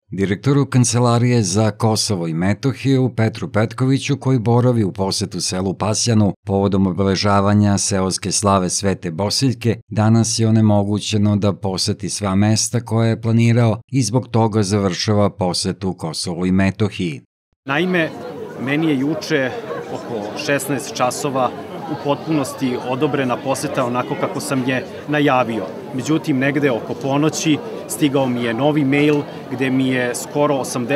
Direktoru Kancelarije za Kosovo i Metohiju Petru Petkoviću, koji boravi u posetu selu Pasjanu povodom obeležavanja seoske slave Svete Bosiljke, danas je onemogućeno da poseti sva mesta koje je planirao i zbog toga završava posetu Kosovu i Metohiji. Naime, meni je juče oko 16 časova u potpunosti odobrena poseta onako kako sam je najavio. Međutim, negde oko ponoći stigao mi je novi mail gde mi je skoro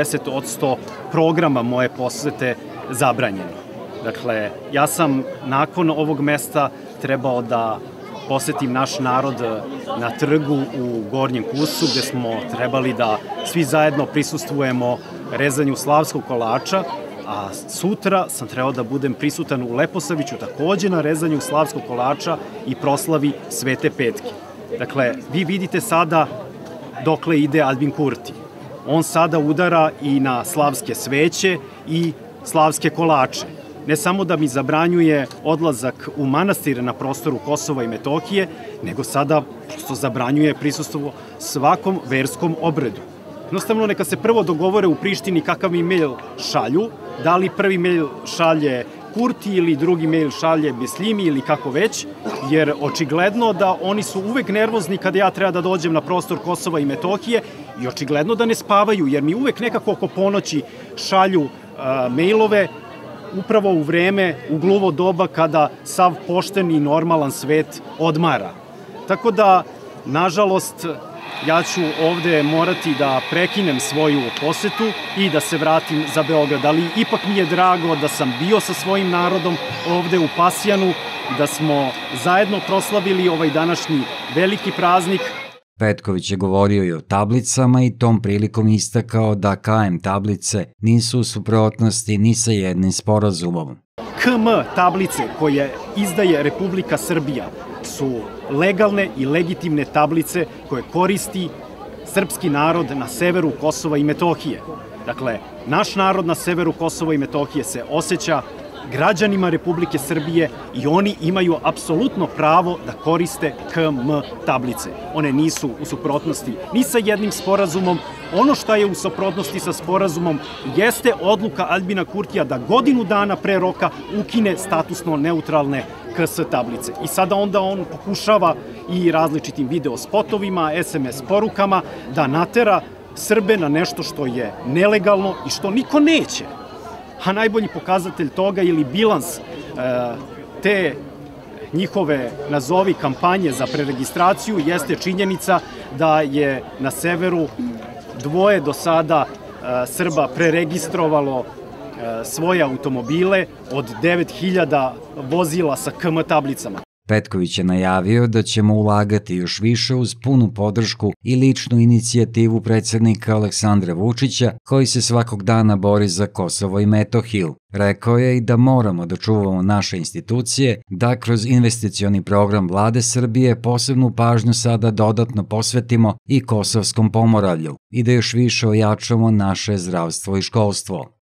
80% programa moje posete zabranjeno. Dakle, ja sam nakon ovog mesta trebao da posetim naš narod na trgu u Gornjem Kusu, gde smo trebali da svi zajedno prisustvujemo rezanju slavskog kolača, a sutra sam trebao da budem prisutan u Leposaviću takođe na rezanju slavskog kolača i proslavi Svete Petke. Dakle, vi vidite sada dokle ide Aljbin Kurti. On sada udara i na slavske sveće i slavske kolače. Ne samo da mi zabranjuje odlazak u manastir na prostoru Kosova i Metohije, nego sada prosto zabranjuje prisustvo svakom verskom obredu. Jednostavno, neka se prvo dogovore u Prištini kakav mi mail šalju, da li prvi mail šalje Kurti ili drugi mail šalje Beslimi ili kako već, jer očigledno da oni su uvek nervozni kada ja treba da dođem na prostor Kosova i Metohije i očigledno da ne spavaju, jer mi uvek nekako oko ponoći šalju mailove upravo u vreme, u gluvo doba kada sav pošten i normalan svet odmara. Tako da, nažalost, ja ću ovde morati da prekinem svoju posetu i da se vratim za Beograd, ali ipak mi je drago da sam bio sa svojim narodom ovde u Pasjanu, da smo zajedno proslavili ovaj današnji veliki praznik. Petković je govorio i o tablicama i tom prilikom istakao da KM tablice nisu u suprotnosti ni sa jednim sporazumom. KM tablice koje izdaje Republika Srbija su legalne i legitimne tablice koje koristi srpski narod na severu Kosova i Metohije. Dakle, naš narod na severu Kosova i Metohije se osjeća građanima Republike Srbije i oni imaju apsolutno pravo da koriste KM tablice. One nisu u suprotnosti ni sa jednim sporazumom. Ono što je u suprotnosti sa sporazumom jeste odluka Aljbina Kurtija da godinu dana pre roka ukine statusno neutralne KS tablice. I sada onda on pokušava i različitim video spotovima, SMS porukama da natera Srbe na nešto što je nelegalno i što niko neće. A najbolji pokazatelj toga ili bilans te njihove, nazovi, kampanje za preregistraciju jeste činjenica da je na severu dvoje do sada Srba preregistrovalo svoje automobile od 9000 vozila sa KM tablicama. Petković je najavio da ćemo ulagati još više uz punu podršku i ličnu inicijativu predsjednika Aleksandra Vučića, koji se svakog dana bori za Kosovo i Metohiju. Rekao je i da moramo da čuvamo naše institucije, da kroz investicioni program Vlade Srbije posebnu pažnju sada dodatno posvetimo i Kosovskom pomoravlju i da još više ojačamo naše zdravstvo i školstvo.